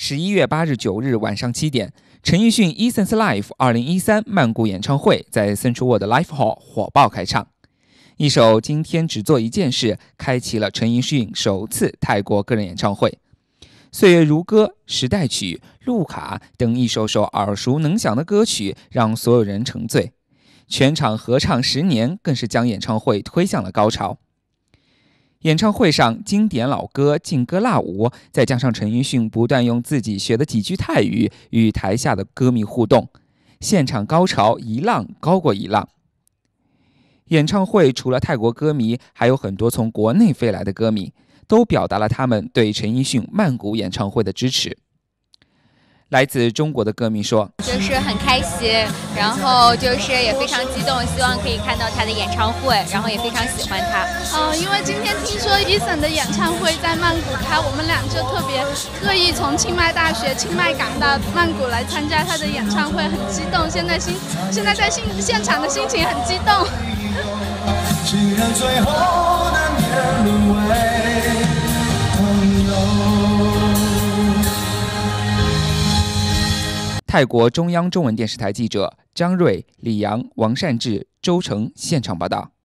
11月8日、9日晚上7点，陈奕迅 Essence Live 2013曼谷演唱会在 Central World Live Hall 火爆开唱。一首《今天只做一件事》开启了陈奕迅首次泰国个人演唱会。岁月如歌、时代曲、路卡等一首首耳熟能详的歌曲让所有人沉醉，全场合唱10年更是将演唱会推向了高潮。演唱会上经典老歌劲歌辣舞，再加上陈奕迅不断用自己学的几句泰语与台下的歌迷互动，现场高潮一浪高过一浪。演唱会除了泰国歌迷，还有很多从国内飞来的歌迷，都表达了他们对陈奕迅曼谷演唱会的支持。来自中国的歌迷说， 就是很开心，然后就是也非常激动，希望可以看到他的演唱会，然后也非常喜欢他。 因为今天听说 Eason 的演唱会在曼谷开，我们俩就特别特意从清迈大学清迈港到曼谷来参加他的演唱会，很激动。现在在现场的心情很激动。 既然最后难免沦为朋友。 泰国中央中文电视台记者张瑞、李阳、王善志、周成现场报道。